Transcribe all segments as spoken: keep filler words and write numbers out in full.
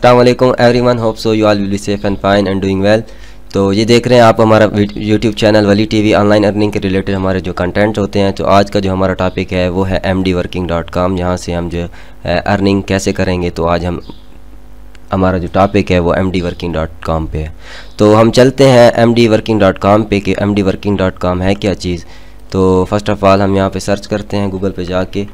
अस्सलाम वालेकुम everyone, hope so you all will be safe and fine and doing well. तो ये देख रहे हैं आप हमारा YouTube channel Wali TV online earning के रिलेटेड हमारे जो कंटेंट होते हैं। तो आज का जो हमारा टॉपिक है वो है M D working dot com. यहाँ से हम जो अर्निंग कैसे करेंगे, तो आज हम हमारा जो टॉपिक है वो M D working dot com पे है। तो हम चलते हैं M D working dot com पे कि M D working dot com है क्या चीज़। तो फर्स्ट ऑफ़ ऑल हम यहाँ पे सर्च करते हैं गूगल पे जाके।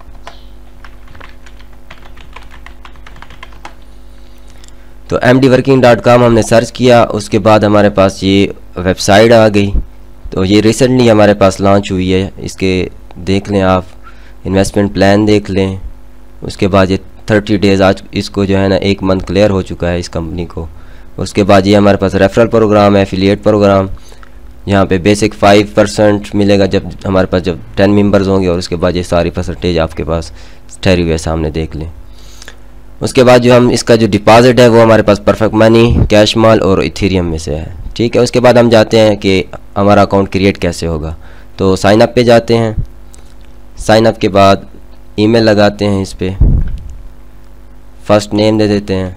तो M D working dot com हमने सर्च किया, उसके बाद हमारे पास ये वेबसाइट आ गई। तो ये रिसेंटली हमारे पास लॉन्च हुई है, इसके देख लें आप, इन्वेस्टमेंट प्लान देख लें। उसके बाद ये थर्टी डेज़ आज इसको जो है ना एक मंथ क्लियर हो चुका है इस कंपनी को। उसके बाद ये हमारे पास रेफरल प्रोग्राम है, एफिलिएट प्रोग्राम। यहाँ पे बेसिक फाइव परसेंट मिलेगा जब हमारे पास जब टेन मेंबर्स होंगे, और उसके बाद ये सारी परसेंटेज आपके पास ठहरी हुई है, सामने देख लें। उसके बाद जो हम इसका जो डिपॉजिट है वो हमारे पास परफेक्ट मनी, कैश माल और इथेरियम में से है, ठीक है। उसके बाद हम जाते हैं कि हमारा अकाउंट क्रिएट कैसे होगा। तो साइन अप पे जाते हैं। साइन अप के बाद ईमेल लगाते हैं, इस पे फर्स्ट नेम दे देते हैं।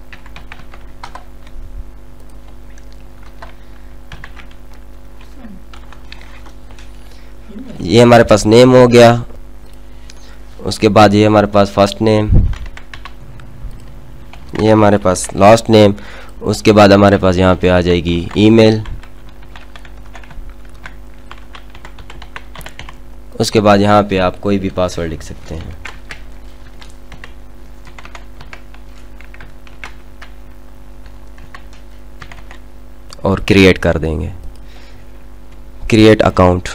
ये हमारे पास नेम हो गया। उसके बाद ये हमारे पास फर्स्ट नेम, ये हमारे पास लास्ट नेम। उसके बाद हमारे पास यहाँ पे आ जाएगी ईमेल। उसके बाद यहाँ पे आप कोई भी पासवर्ड लिख सकते हैं। और क्रिएट कर देंगे, क्रिएट अकाउंट।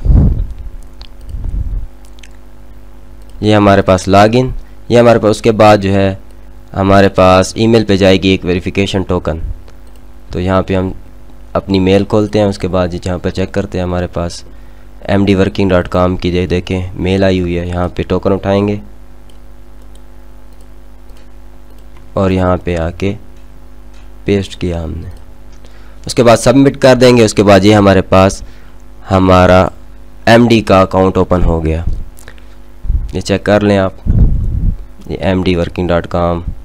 ये हमारे पास लॉगिन। ये हमारे पास उसके बाद जो है हमारे पास ईमेल पे जाएगी एक वेरिफिकेशन टोकन। तो यहाँ पे हम अपनी मेल खोलते हैं। उसके बाद जहाँ पे चेक करते हैं हमारे पास M D working dot com की दे देखें मेल आई हुई है। यहाँ पे टोकन उठाएंगे और यहाँ पे आके पेस्ट किया हमने। उसके बाद सबमिट कर देंगे। उसके बाद ये हमारे पास हमारा एम डी का अकाउंट ओपन हो गया। ये चेक कर लें आप, ये M D working dot com